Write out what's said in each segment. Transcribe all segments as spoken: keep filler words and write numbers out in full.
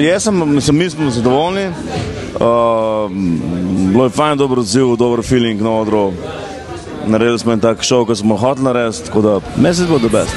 jaz sem, mislim, mi smo zadovoljni. Uh, bilo je fajn, dober odziv, dober feeling, novo drog. Naredili smo en tak šov, ko smo hoteli narediti, tako da mesec bo the best.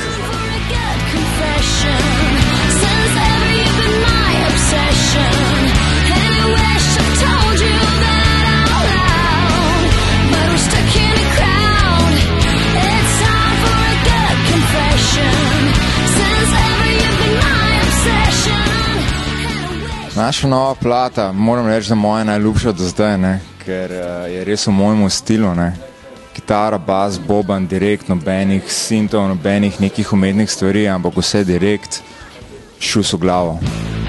Naša nova plata, moram reči, da moja najljubša do zdaj, ne? Ker uh, je res v mojemu stilu. Ne? Kitara, bas, boban, direkt, nobenih sintov, nobenih nekih umetnih stvari, ampak vse direkt, šus v glavo.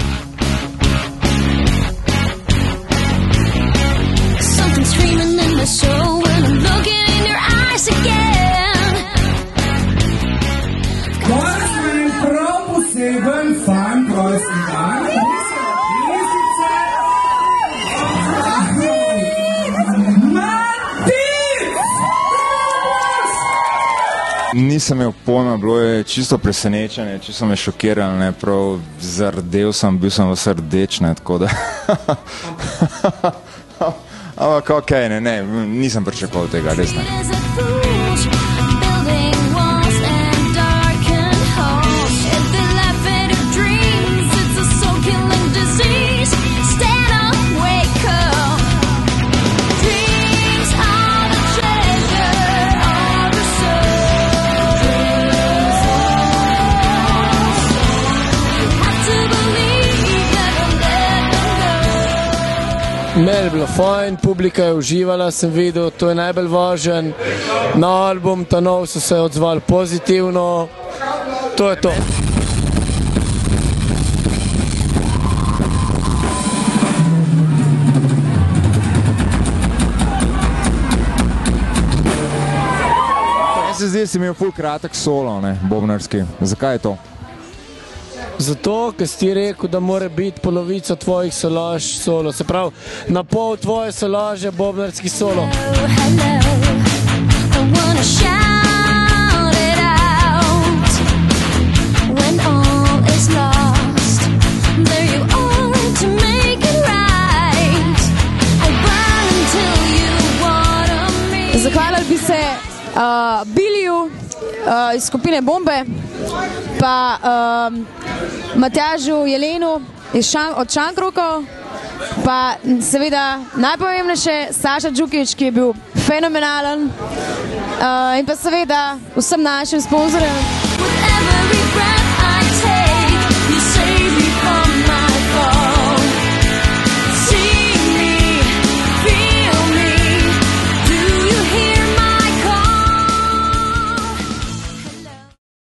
Danes imam prav poseben fan rojstni dan. Nisem imel pojma, bilo je čisto presenečenje, čisto me šokiralo, ne, prav zardel sem, bil sem vse rdeč, ne, tako da. Ampak okej, ne, ne, nisem pričakoval tega, res ne. Meni je bilo fajn, publika je uživala, sem videl, to je najbolj važen. Na album, ta nov so se odzvali pozitivno, to je to. Meni se zdi, da si imel ful kratek solo, ne, bobnarski. Zakaj je to? Zato, ker si ti rekel, da mora biti polovica tvojih solaž solo. Se pravi, na pol tvoje solaže bobnarski solo. Zahvalili bi se uh, Biliju uh, iz skupine Bombe, pa uh, Matjažu Jelenu šan, od Šankrokov, pa seveda najpomembnejše Saša Džukić, ki je bil fenomenalen, uh, in pa seveda vsem našim sponzorjem.